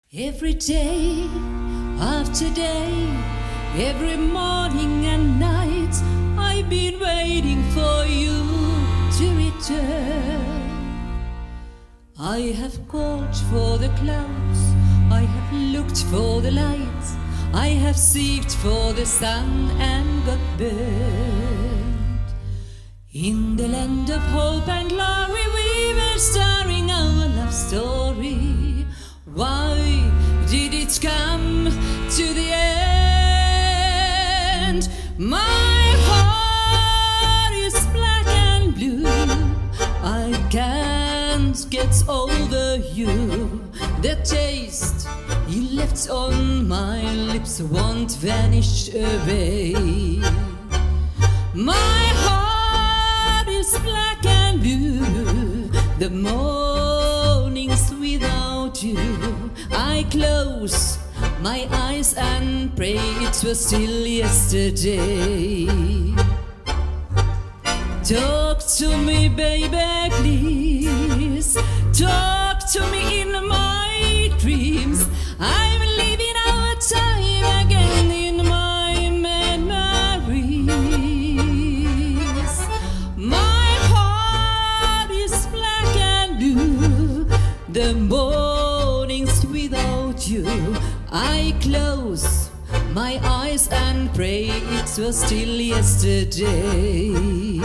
Every day after day, every morning and night, I've been waiting for you to return. I have called for the clouds, I have looked for the light, I have seeked for the sun and got burned. In the land of hope and glory, we were starring our love story. Why did it come to the end? My heart is black and blue, I can't get over you. The taste you left on my lips won't vanish away. My heart is black and blue, the mornings without you. I close my eyes and pray it was still yesterday. Talk to me, baby, please. Talk to me in my dreams. I'm living our time again in my memories. My heart is black and blue, the mornings without you. I close my eyes and pray it was still yesterday.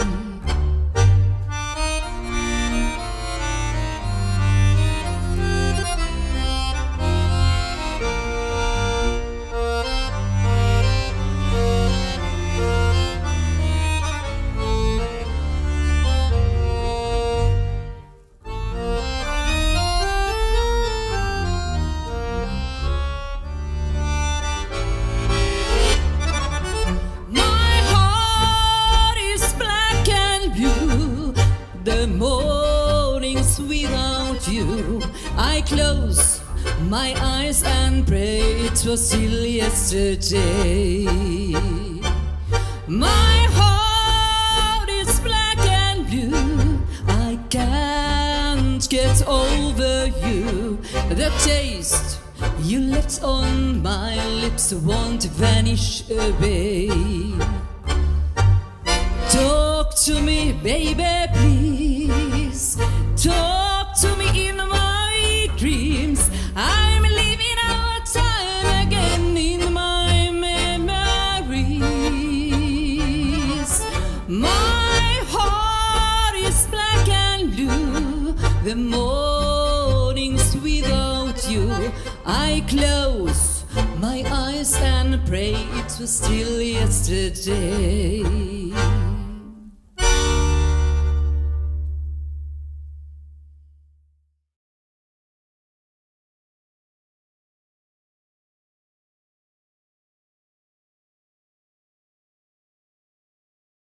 The mornings without you, I close my eyes and pray it was still yesterday. My heart is black and blue, I can't get over you. The taste you left on my lips won't vanish away. Talk to me, baby, please. Talk to me in my dreams. I'm living our time again in my memories. My heart is black and blue, the mornings without you. I close my eyes and pray it was still yesterday.